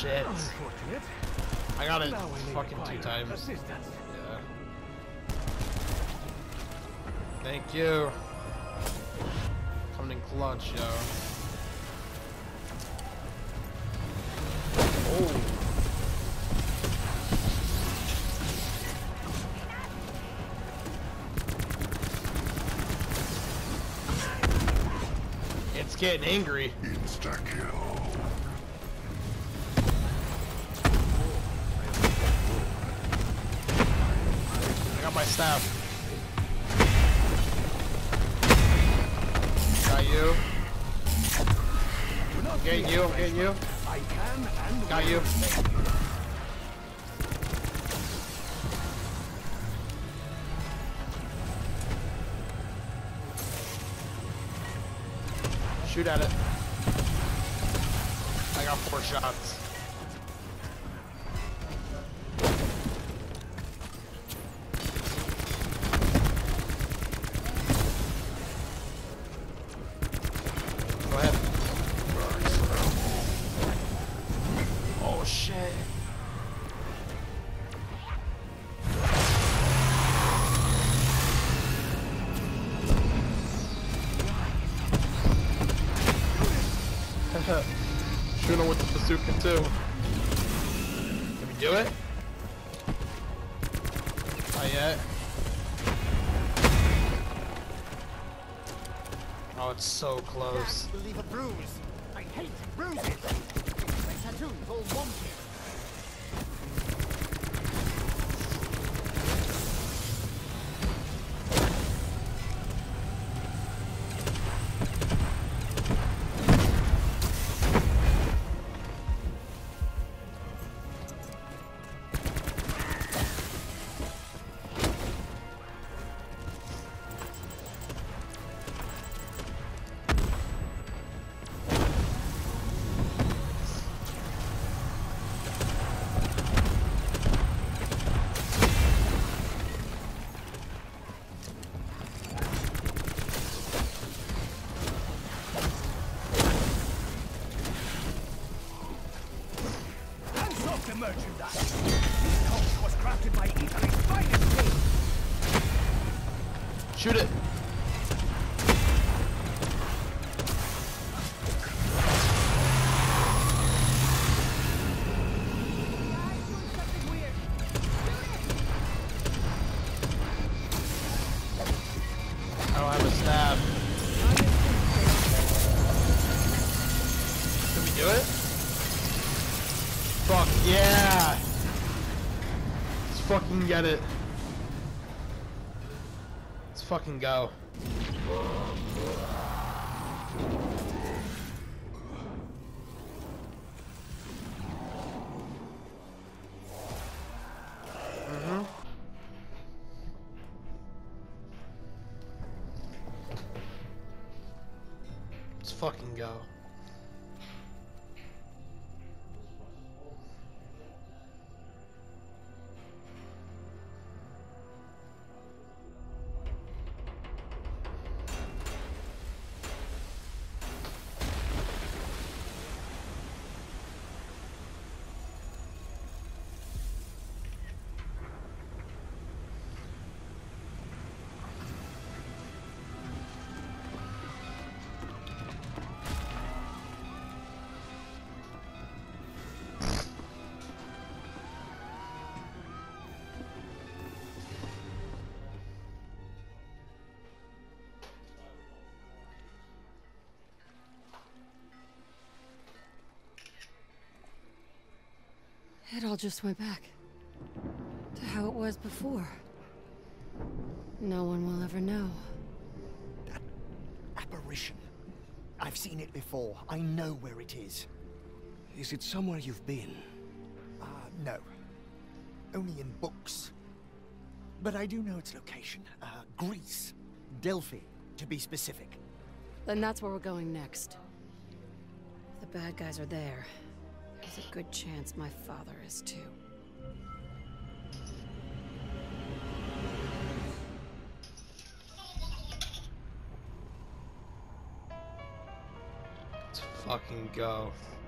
shit. Unfortunate. I got it Now I may fucking 2 require times. assistance. Yeah. Thank you. Coming in clutch, yo. Oh. It's getting angry. Insta-kill. I got my staff. Got you. I'm getting you, I'm getting you. I can and Got you. Shoot at it. I got 4 shots. Go ahead. Oh shit. Shoot him with the bazooka too. Can we do it? Not yet. Oh, it's so close. Will leave a bruise. I hate bruises. My tattoo's all wonky. The merchandise. This coat was crafted by Italy's finest king. Shoot it. I don't have a stab. Can we do it? Fuck yeah! Let's fucking get it. Let's fucking go. Let's fucking go. It all just went back to how it was before. No one will ever know. That apparition. I've seen it before. I know where it is. Is it somewhere you've been? No. Only in books. But I do know its location. Greece. Delphi, to be specific. Then that's where we're going next. If the bad guys are there, there's a good chance my father is too. Let's fucking go.